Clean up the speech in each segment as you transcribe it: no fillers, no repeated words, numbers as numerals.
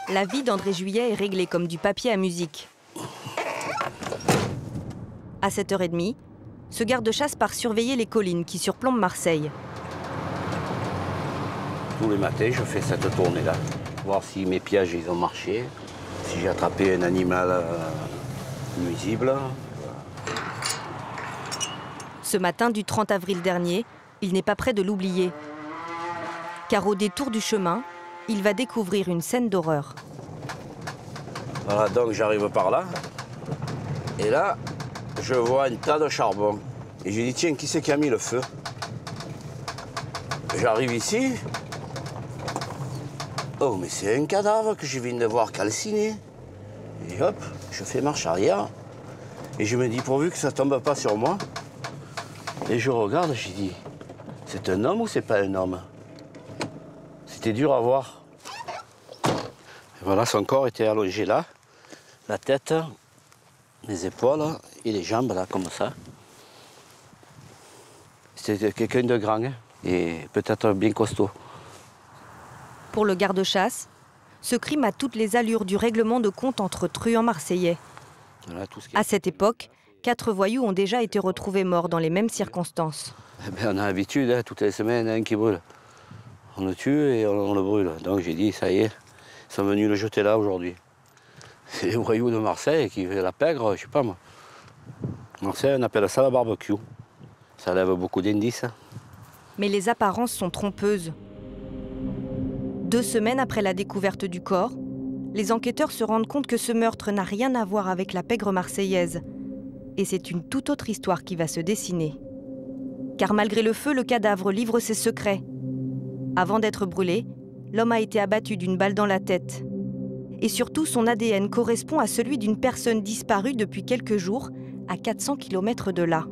la vie d'André Juillet est réglée comme du papier à musique. À 7h30, ce garde-chasse part surveiller les collines qui surplombent Marseille. Tous les matins, je fais cette tournée-là, voir si mes pièges ils ont marché, si j'ai attrapé un animal nuisible. Ce matin du 30 avril dernier, il n'est pas prêt de l'oublier. Car au détour du chemin, il va découvrir une scène d'horreur. Voilà, donc j'arrive par là, et là, je vois un tas de charbon. Et j'ai dit, tiens, qui c'est qui a mis le feu? J'arrive ici. Oh, mais c'est un cadavre que je viens de voir calciné. Et hop, je fais marche arrière. Et je me dis, pourvu que ça tombe pas sur moi. Et je regarde, je dis, c'est un homme ou c'est pas un homme? C'était dur à voir. Et voilà, son corps était allongé là. La tête, les épaules et les jambes, là, comme ça. C'était quelqu'un de grand, hein, et peut-être bien costaud. Pour le garde-chasse, ce crime a toutes les allures du règlement de compte entre truands marseillais. Voilà, À cette époque, 4 voyous ont déjà été retrouvés morts dans les mêmes circonstances. Eh bien, on a l'habitude, hein, toutes les semaines, un qui brûle. On le tue et on le brûle. Donc j'ai dit, ça y est, ils sont venus le jeter là aujourd'hui. C'est les voyous de Marseille qui fait la pègre, je sais pas moi. Marseille, on appelle ça la barbecue. Ça lève beaucoup d'indices. Mais les apparences sont trompeuses. 2 semaines après la découverte du corps, les enquêteurs se rendent compte que ce meurtre n'a rien à voir avec la pègre marseillaise. Et c'est une toute autre histoire qui va se dessiner. Car malgré le feu, le cadavre livre ses secrets. Avant d'être brûlé, l'homme a été abattu d'une balle dans la tête. Et surtout, son ADN correspond à celui d'une personne disparue depuis quelques jours, à 400 km de là.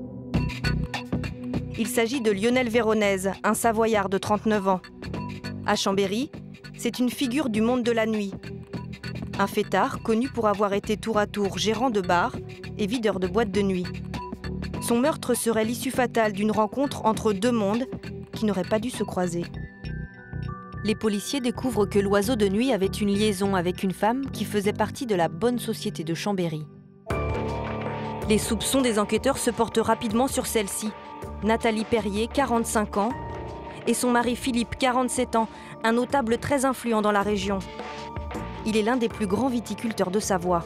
Il s'agit de Lionel Véronèse, un Savoyard de 39 ans. À Chambéry, c'est une figure du monde de la nuit. Un fêtard connu pour avoir été tour à tour gérant de bar et videur de boîte de nuit. Son meurtre serait l'issue fatale d'une rencontre entre 2 mondes qui n'auraient pas dû se croiser. Les policiers découvrent que l'oiseau de nuit avait une liaison avec une femme qui faisait partie de la bonne société de Chambéry. Les soupçons des enquêteurs se portent rapidement sur celle-ci, Nathalie Perrier, 45 ans, et son mari Philippe, 47 ans, un notable très influent dans la région. Il est l'un des plus grands viticulteurs de Savoie.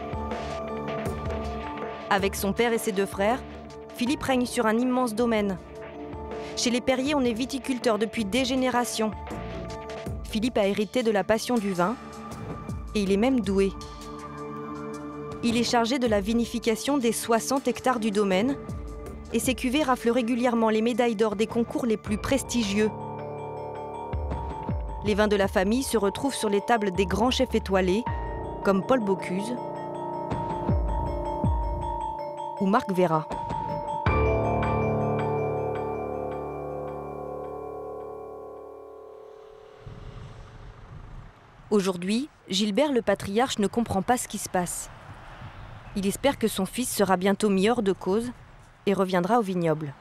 Avec son père et ses 2 frères, Philippe règne sur un immense domaine. Chez les Perrier, on est viticulteur depuis des générations. Philippe a hérité de la passion du vin et il est même doué. Il est chargé de la vinification des 60 hectares du domaine et ses cuvées raflent régulièrement les médailles d'or des concours les plus prestigieux. Les vins de la famille se retrouvent sur les tables des grands chefs étoilés comme Paul Bocuse ou Marc Vera. Aujourd'hui, Gilbert le patriarche ne comprend pas ce qui se passe. Il espère que son fils sera bientôt mis hors de cause et reviendra au vignoble.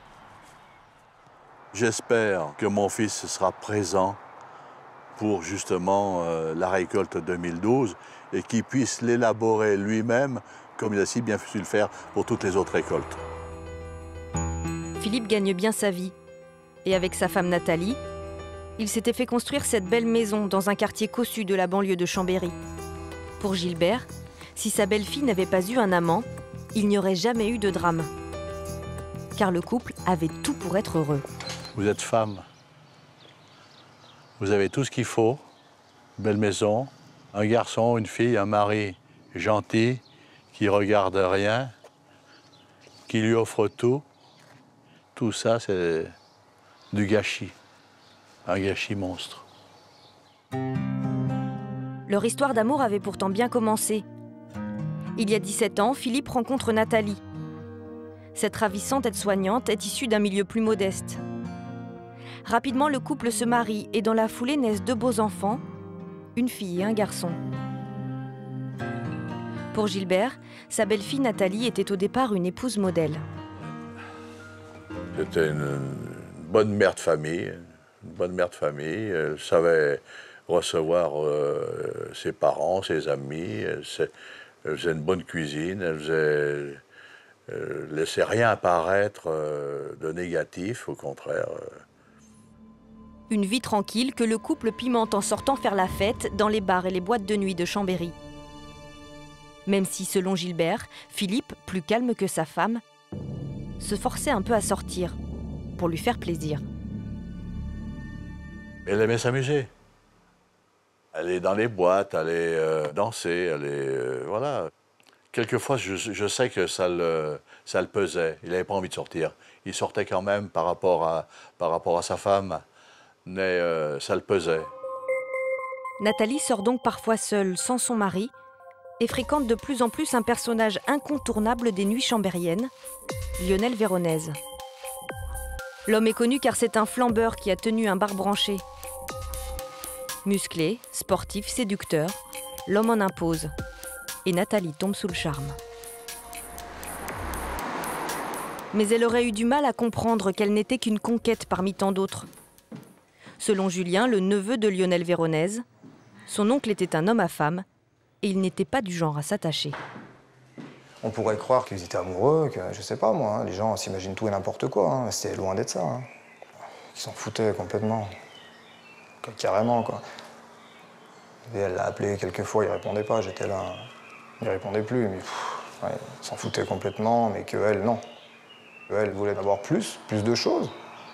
J'espère que mon fils sera présent pour justement la récolte 2012 et qu'il puisse l'élaborer lui-même comme il a si bien su le faire pour toutes les autres récoltes. Philippe gagne bien sa vie et avec sa femme Nathalie, il s'était fait construire cette belle maison dans un quartier cossu de la banlieue de Chambéry. Pour Gilbert, si sa belle-fille n'avait pas eu un amant, il n'y aurait jamais eu de drame. Car le couple avait tout pour être heureux. Vous êtes femme. Vous avez tout ce qu'il faut. Belle maison, un garçon, une fille, un mari gentil, qui regarde rien, qui lui offre tout. Tout ça, c'est du gâchis. Un gâchis monstre. Leur histoire d'amour avait pourtant bien commencé. Il y a 17 ans, Philippe rencontre Nathalie. Cette ravissante aide-soignante est issue d'un milieu plus modeste. Rapidement, le couple se marie et dans la foulée naissent 2 beaux enfants, une fille et un garçon. Pour Gilbert, sa belle-fille Nathalie était au départ une épouse modèle. C'était une bonne mère de famille. Une bonne mère de famille. Elle savait recevoir ses parents, ses amis. Elle faisait une bonne cuisine, elle laissait rien apparaître de négatif, au contraire. Une vie tranquille que le couple pimente en sortant faire la fête dans les bars et les boîtes de nuit de Chambéry. Même si, selon Gilbert, Philippe, plus calme que sa femme, se forçait un peu à sortir pour lui faire plaisir. Elle aimait s'amuser. Aller dans les boîtes, aller danser, aller... voilà. Quelquefois, je sais que ça le pesait. Il n'avait pas envie de sortir. Il sortait quand même par rapport à sa femme, mais ça le pesait. Nathalie sort donc parfois seule, sans son mari, et fréquente de plus en plus un personnage incontournable des nuits chambériennes, Lionel Véronèse. L'homme est connu car c'est un flambeur qui a tenu un bar branché. Musclé, sportif, séducteur, l'homme en impose. Et Nathalie tombe sous le charme. Mais elle aurait eu du mal à comprendre qu'elle n'était qu'une conquête parmi tant d'autres. Selon Julien, le neveu de Lionel Véronèse, son oncle était un homme à femme et il n'était pas du genre à s'attacher. On pourrait croire qu'ils étaient amoureux, que je sais pas moi, hein, les gens s'imaginent tout et n'importe quoi, hein, c'était loin d'être ça. Hein. Ils s'en foutaient complètement. Carrément, quoi. Et elle l'a appelé quelques fois, il répondait pas, j'étais là. Il répondait plus, mais ouais, il s'en foutait complètement, mais que elle, non. Elle voulait avoir plus de choses.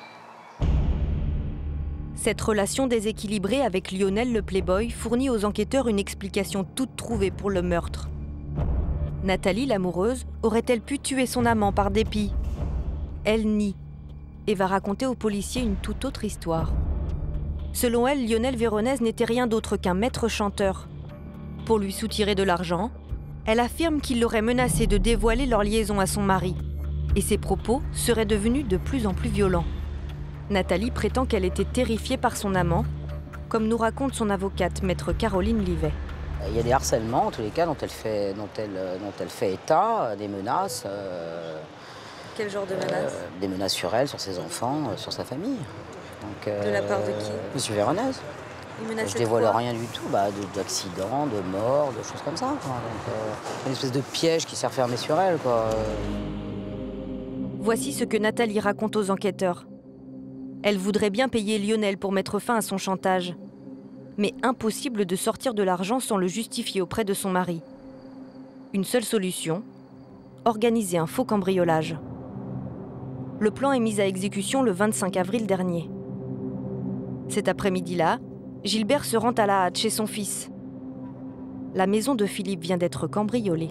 Cette relation déséquilibrée avec Lionel le playboy fournit aux enquêteurs une explication toute trouvée pour le meurtre. Nathalie, l'amoureuse, aurait-elle pu tuer son amant par dépit? Elle nie et va raconter aux policiers une toute autre histoire. Selon elle, Lionel Véronèse n'était rien d'autre qu'un maître chanteur. Pour lui soutirer de l'argent, elle affirme qu'il l'aurait menacé de dévoiler leur liaison à son mari. Et ses propos seraient devenus de plus en plus violents. Nathalie prétend qu'elle était terrifiée par son amant, comme nous raconte son avocate, maître Caroline Livet. Il y a des harcèlements, en tous les cas, dont elle fait état, des menaces. Quel genre de menaces? Des menaces sur elle, sur ses enfants, sur sa famille. Donc, de la part de qui? Monsieur Véronèse. Je dévoile rien du tout, d'accidents, de morts, de choses comme ça. Quoi. Donc, une espèce de piège qui s'est refermé sur elle. Quoi. Voici ce que Nathalie raconte aux enquêteurs. Elle voudrait bien payer Lionel pour mettre fin à son chantage. Mais impossible de sortir de l'argent sans le justifier auprès de son mari. Une seule solution, organiser un faux cambriolage. Le plan est mis à exécution le 25 avril dernier. Cet après-midi-là, Gilbert se rend à la hâte chez son fils. La maison de Philippe vient d'être cambriolée.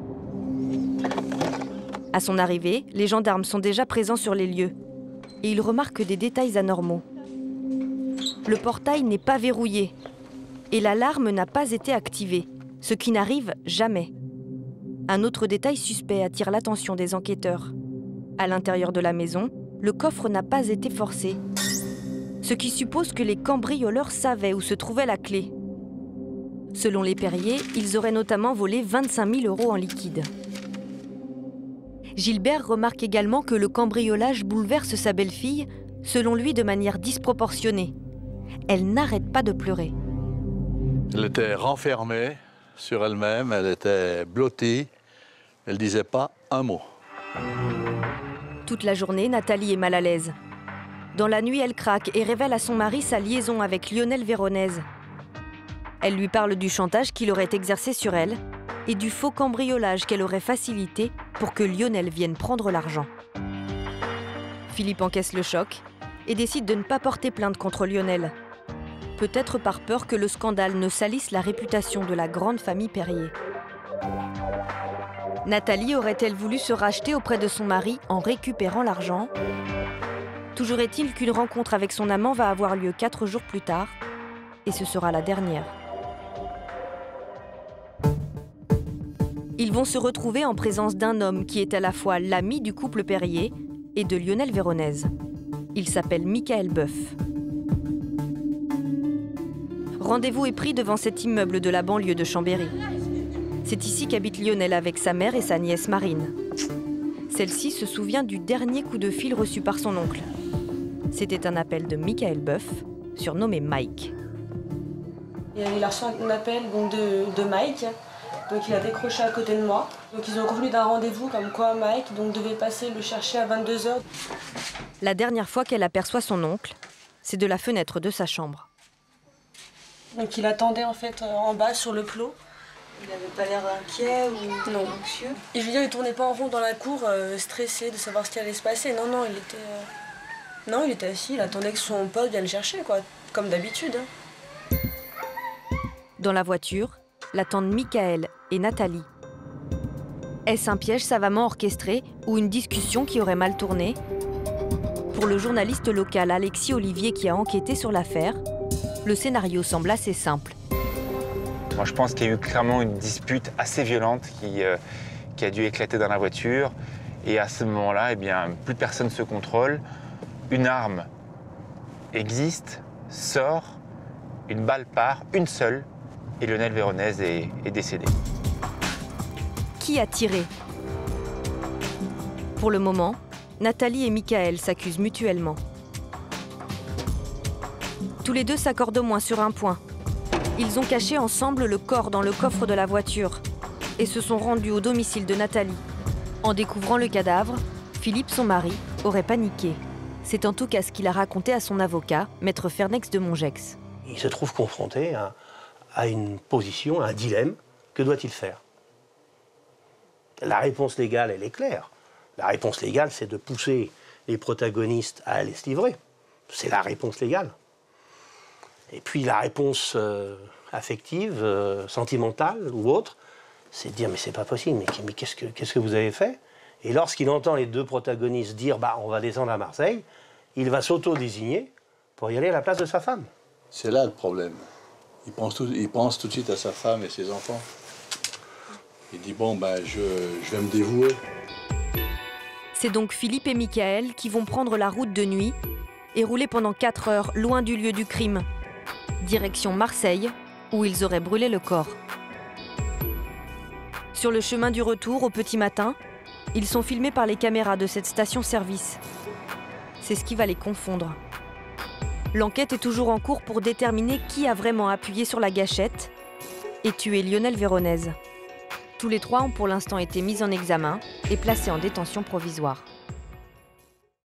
À son arrivée, les gendarmes sont déjà présents sur les lieux et ils remarquent des détails anormaux. Le portail n'est pas verrouillé et l'alarme n'a pas été activée, ce qui n'arrive jamais. Un autre détail suspect attire l'attention des enquêteurs. À l'intérieur de la maison, le coffre n'a pas été forcé, ce qui suppose que les cambrioleurs savaient où se trouvait la clé. Selon les Perrier, ils auraient notamment volé 25 000 € en liquide. Gilbert remarque également que le cambriolage bouleverse sa belle-fille, selon lui de manière disproportionnée. Elle n'arrête pas de pleurer. Elle était renfermée sur elle-même, elle était blottie, elle ne disait pas un mot. Toute la journée, Nathalie est mal à l'aise. Dans la nuit, elle craque et révèle à son mari sa liaison avec Lionel Véronèse. Elle lui parle du chantage qu'il aurait exercé sur elle et du faux cambriolage qu'elle aurait facilité pour que Lionel vienne prendre l'argent. Philippe encaisse le choc et décide de ne pas porter plainte contre Lionel. Peut-être par peur que le scandale ne salisse la réputation de la grande famille Perrier. Nathalie aurait-elle voulu se racheter auprès de son mari en récupérant l'argent? Toujours est-il qu'une rencontre avec son amant va avoir lieu 4 jours plus tard, et ce sera la dernière. Ils vont se retrouver en présence d'un homme qui est à la fois l'ami du couple Perrier et de Lionel Véronèse. Il s'appelle Michael Boeuf. Rendez-vous est pris devant cet immeuble de la banlieue de Chambéry. C'est ici qu'habite Lionel avec sa mère et sa nièce Marine. Celle-ci se souvient du dernier coup de fil reçu par son oncle. C'était un appel de Michael Boeuf, surnommé Mike. Et il a reçu un appel donc, de Mike. Donc il a décroché à côté de moi. Donc ils ont convenu d'un rendez-vous comme quoi Mike devait passer le chercher à 22 h. La dernière fois qu'elle aperçoit son oncle, c'est de la fenêtre de sa chambre. Donc il attendait en fait en bas sur le clos. Il n'avait pas l'air inquiet ou anxieux. Et je veux dire, il tournait pas en rond dans la cour, stressé de savoir ce qui allait se passer. Non, il était assis, il attendait que son pote vienne le chercher, quoi, comme d'habitude. Dans la voiture, l'attendent Michael et Nathalie. Est-ce un piège savamment orchestré ou une discussion qui aurait mal tourné? Pour le journaliste local Alexis Olivier qui a enquêté sur l'affaire, le scénario semble assez simple. Moi, je pense qu'il y a eu clairement une dispute assez violente qui a dû éclater dans la voiture. Et à ce moment-là, eh bien, plus personne ne se contrôle. Une arme existe, sort, une balle part, une seule, et Lionel Véronèse est décédé. Qui a tiré? Pour le moment, Nathalie et Michael s'accusent mutuellement. Tous les deux s'accordent au moins sur un point. Ils ont caché ensemble le corps dans le coffre de la voiture et se sont rendus au domicile de Nathalie. En découvrant le cadavre, Philippe, son mari, aurait paniqué. C'est en tout cas ce qu'il a raconté à son avocat, maître Fernex de Mongex. Il se trouve confronté à une position, à un dilemme. Que doit-il faire? La réponse légale, elle est claire. La réponse légale, c'est de pousser les protagonistes à aller se livrer. C'est la réponse légale. Et puis la réponse affective, sentimentale ou autre, c'est de dire mais c'est pas possible, mais qu'est-ce que vous avez fait? Et lorsqu'il entend les deux protagonistes dire bah on va descendre à Marseille, il va s'auto-désigner pour y aller à la place de sa femme. C'est là le problème. Il pense tout de suite à sa femme et ses enfants. Il dit bon ben je vais me dévouer. C'est donc Philippe et Michael qui vont prendre la route de nuit et rouler pendant 4 heures loin du lieu du crime. Direction Marseille, où ils auraient brûlé le corps. Sur le chemin du retour, au petit matin, ils sont filmés par les caméras de cette station-service. C'est ce qui va les confondre. L'enquête est toujours en cours pour déterminer qui a vraiment appuyé sur la gâchette et tué Lionel Véronèse. Tous les 3 ont pour l'instant été mis en examen et placés en détention provisoire.